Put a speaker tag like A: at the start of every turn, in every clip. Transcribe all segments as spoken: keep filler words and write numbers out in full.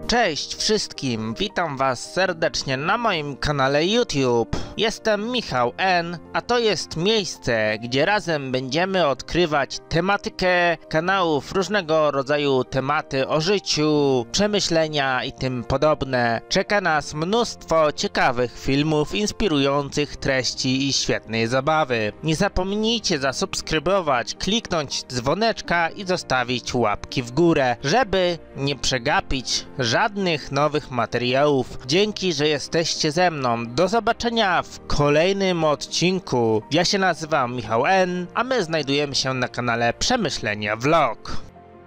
A: Cześć wszystkim, witam was serdecznie na moim kanale YouTube. Jestem Michał N, a to jest miejsce, gdzie razem będziemy odkrywać tematykę kanałów, różnego rodzaju tematy o życiu, przemyślenia i tym podobne. Czeka nas mnóstwo ciekawych filmów, inspirujących treści i świetnej zabawy. Nie zapomnijcie zasubskrybować, kliknąć dzwoneczka i zostawić łapki w górę, żeby nie przegapić żadnych nowych materiałów. Dzięki, że jesteście ze mną. Do zobaczenia w kolejnym odcinku. Ja się nazywam Michał N, a my znajdujemy się na kanale Przemyślenia Vlog.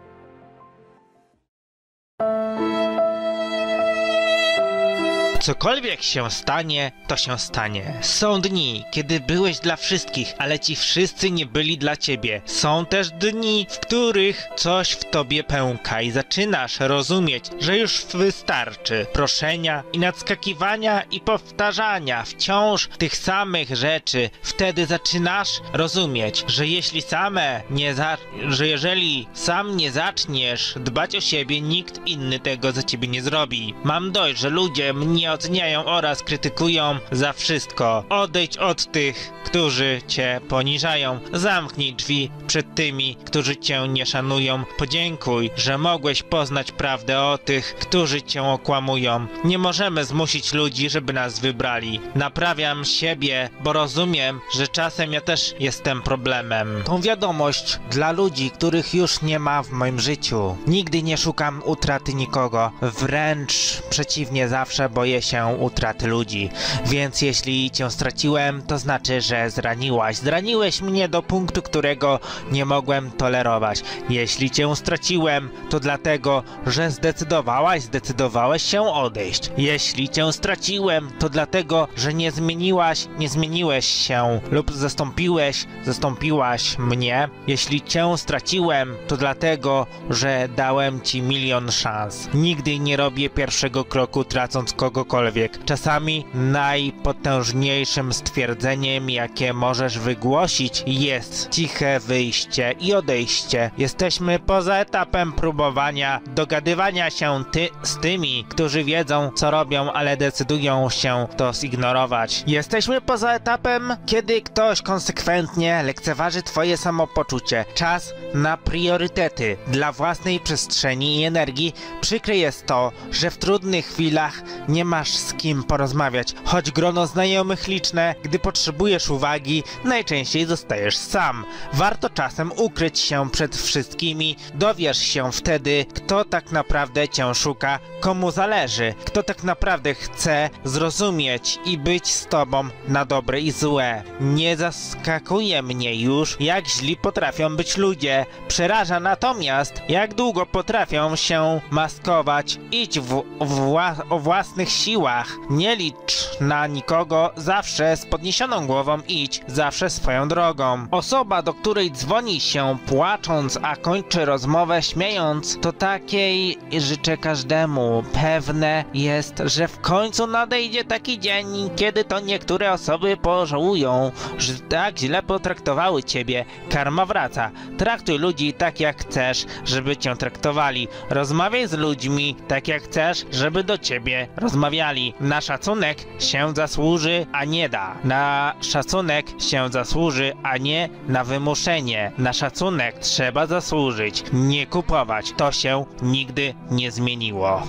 A: Cokolwiek się stanie, to się stanie. Są dni, kiedy byłeś dla wszystkich, ale ci wszyscy nie byli dla ciebie. Są też dni, w których coś w tobie pęka i zaczynasz rozumieć, że już wystarczy proszenia i nadskakiwania i powtarzania wciąż tych samych rzeczy. Wtedy zaczynasz rozumieć, że jeśli same nie za... że jeżeli sam nie zaczniesz dbać o siebie, nikt inny tego za ciebie nie zrobi. Mam dość, że ludzie mnie oceniają oraz krytykują za wszystko. Odejdź od tych, którzy cię poniżają. Zamknij drzwi przed tymi, którzy cię nie szanują. Podziękuj, że mogłeś poznać prawdę o tych, którzy cię okłamują. Nie możemy zmusić ludzi, żeby nas wybrali. Naprawiam siebie, bo rozumiem, że czasem ja też jestem problemem. Tą wiadomość dla ludzi, których już nie ma w moim życiu. Nigdy nie szukam utraty nikogo. Wręcz przeciwnie, zawsze boję się utraty ludzi. Więc jeśli cię straciłem, to znaczy, że zraniłaś. Zraniłeś mnie do punktu, którego nie mogłem tolerować. Jeśli cię straciłem, to dlatego, że zdecydowałaś, zdecydowałeś się odejść. Jeśli cię straciłem, to dlatego, że nie zmieniłaś, nie zmieniłeś się lub zastąpiłeś, zastąpiłaś mnie. Jeśli cię straciłem, to dlatego, że dałem ci milion szans. Nigdy nie robię pierwszego kroku, tracąc kogokolwiek. Czasami najpotężniejszym stwierdzeniem, jakie możesz wygłosić, jest ciche wyjście i odejście. Jesteśmy poza etapem próbowania dogadywania się ty z tymi, którzy wiedzą, co robią, ale decydują się to zignorować. Jesteśmy poza etapem, kiedy ktoś konsekwentnie lekceważy twoje samopoczucie. Czas na priorytety dla własnej przestrzeni i energii. Przykre jest to, że w trudnych chwilach nie masz z kim porozmawiać. Choć grono znajomych liczne, gdy potrzebujesz uwagi, najczęściej zostajesz sam. Warto czasem ukryć się przed wszystkimi. Dowiesz się wtedy, kto tak naprawdę cię szuka, komu zależy, kto tak naprawdę chce zrozumieć i być z tobą na dobre i złe. Nie zaskakuje mnie już, jak źli potrafią być ludzie. Przeraża natomiast, jak długo potrafią się maskować. Idź w, wła o własnych siłach. Nie licz na nikogo, zawsze z podniesioną głową idź, zawsze swoją drogą. Osoba, do której dzwoni się płacząc, a kończy rozmowę śmiejąc, to takiej życzę każdemu. Pewne jest, że w końcu nadejdzie taki dzień, kiedy to niektóre osoby pożałują, że tak źle potraktowały ciebie. Karma wraca. Traktuj ludzi tak, jak chcesz, żeby cię traktowali. Rozmawiaj z ludźmi tak, jak chcesz, żeby do ciebie rozmawiali. Na szacunek się zasłuży, a nie da. Na szacunek się zasłuży, a nie na wymuszenie. Na szacunek trzeba zasłużyć, nie kupować. To się nigdy nie zmieniło.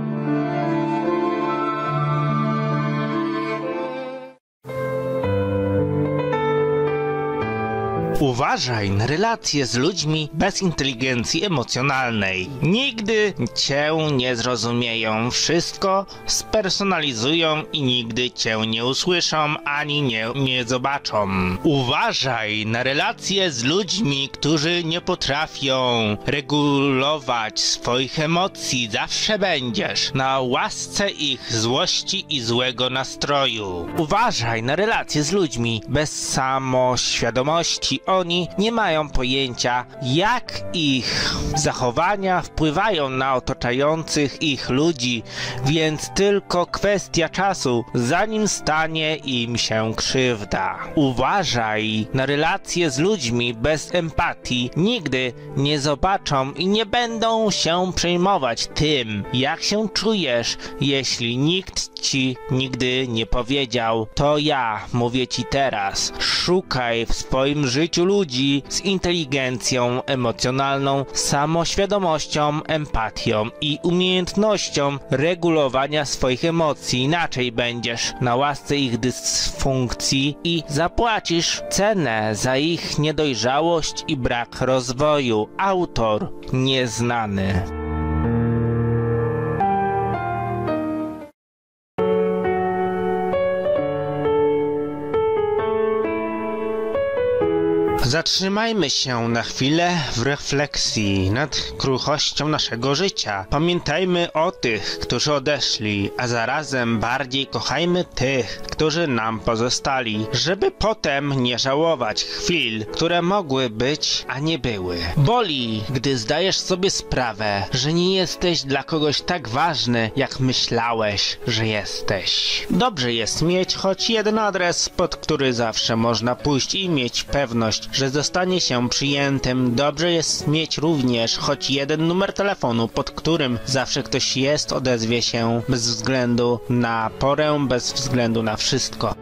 A: Uważaj na relacje z ludźmi bez inteligencji emocjonalnej. Nigdy cię nie zrozumieją, wszystko spersonalizują i nigdy cię nie usłyszą ani nie, nie zobaczą. Uważaj na relacje z ludźmi, którzy nie potrafią regulować swoich emocji. Zawsze będziesz na łasce ich złości i złego nastroju. Uważaj na relacje z ludźmi bez samoświadomości oni nie mają pojęcia, jak ich zachowania wpływają na otaczających ich ludzi, więc tylko kwestia czasu, zanim stanie im się krzywda. Uważaj na relacje z ludźmi bez empatii. Nigdy nie zobaczą i nie będą się przejmować tym, jak się czujesz, jeśli nikt ci nigdy nie powiedział. To ja mówię ci teraz. Szukaj w swoim życiu ludzi z inteligencją emocjonalną, samoświadomością, empatią i umiejętnością regulowania swoich emocji. Inaczej będziesz na łasce ich dysfunkcji i zapłacisz cenę za ich niedojrzałość i brak rozwoju. Autor nieznany. Zatrzymajmy się na chwilę w refleksji nad kruchością naszego życia. Pamiętajmy o tych, którzy odeszli, a zarazem bardziej kochajmy tych, którzy nam pozostali, żeby potem nie żałować chwil, które mogły być, a nie były. Boli, gdy zdajesz sobie sprawę, że nie jesteś dla kogoś tak ważny, jak myślałeś, że jesteś. Dobrze jest mieć choć jeden adres, pod który zawsze można pójść i mieć pewność, że zostanie się przyjętym. Dobrze jest mieć również choć jeden numer telefonu, pod którym zawsze ktoś jest, odezwie się bez względu na porę, bez względu na wszystko.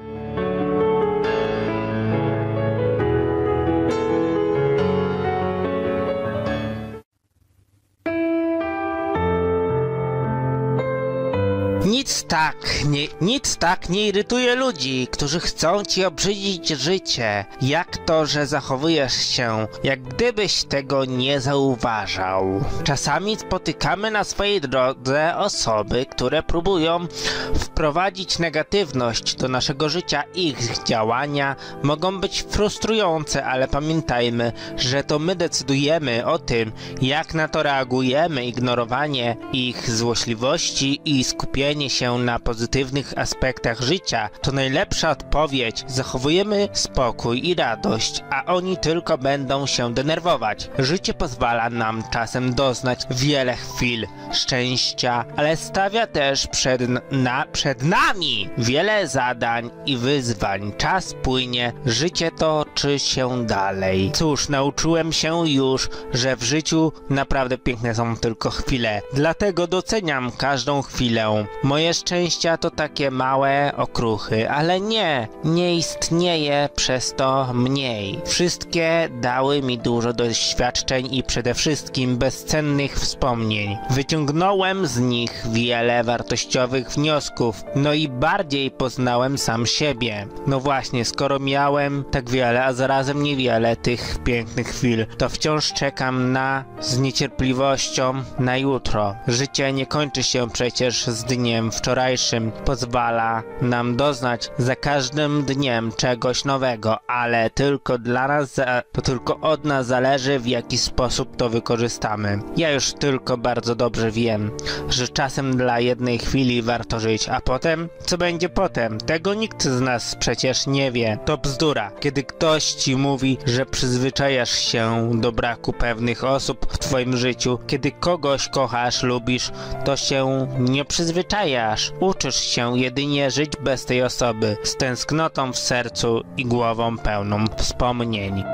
A: Nic tak, nie, nic tak nie irytuje ludzi, którzy chcą ci obrzydzić życie, jak to, że zachowujesz się, jak gdybyś tego nie zauważał. Czasami spotykamy na swojej drodze osoby, które próbują wprowadzić negatywność do naszego życia. Ich działania mogą być frustrujące, ale pamiętajmy, że to my decydujemy o tym, jak na to reagujemy. Ignorowanie ich złośliwości i skupienie się na pozytywnych aspektach życia to najlepsza odpowiedź. Zachowujemy spokój i radość, a oni tylko będą się denerwować. Życie pozwala nam czasem doznać wiele chwil szczęścia, ale stawia też przed, na, przed nami wiele zadań i wyzwań. Czas płynie, życie toczy się dalej. Cóż, nauczyłem się już, że w życiu naprawdę piękne są tylko chwile, dlatego doceniam każdą chwilę. Moje szczęścia to takie małe okruchy, ale nie, nie istnieje przez to mniej. Wszystkie dały mi dużo doświadczeń i przede wszystkim bezcennych wspomnień. Wyciągnąłem z nich wiele wartościowych wniosków, no i bardziej poznałem sam siebie. No właśnie, skoro miałem tak wiele, a zarazem niewiele tych pięknych chwil, to wciąż czekam na z niecierpliwością na jutro. Życie nie kończy się przecież z dniem wczorajszym, pozwala nam doznać za każdym dniem czegoś nowego, ale tylko dla nas, to tylko od nas zależy, w jaki sposób to wykorzystamy. Ja już tylko bardzo dobrze wiem, że czasem dla jednej chwili warto żyć, a potem? Co będzie potem? Tego nikt z nas przecież nie wie. To bzdura. Kiedy ktoś ci mówi, że przyzwyczajasz się do braku pewnych osób w twoim życiu, kiedy kogoś kochasz, lubisz, to się nie przyzwyczajasz. Uczysz się jedynie żyć bez tej osoby, z tęsknotą w sercu i głową pełną wspomnień.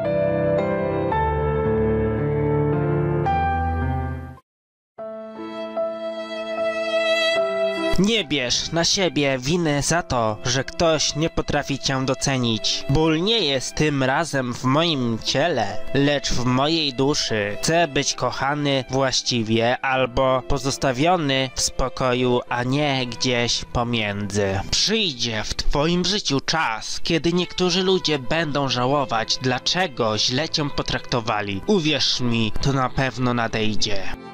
A: Nie bierz na siebie winy za to, że ktoś nie potrafi cię docenić. Ból nie jest tym razem w moim ciele, lecz w mojej duszy. Chcę być kochany właściwie albo pozostawiony w spokoju, a nie gdzieś pomiędzy. Przyjdzie w twoim życiu czas, kiedy niektórzy ludzie będą żałować, dlaczego źle cię potraktowali. Uwierz mi, to na pewno nadejdzie.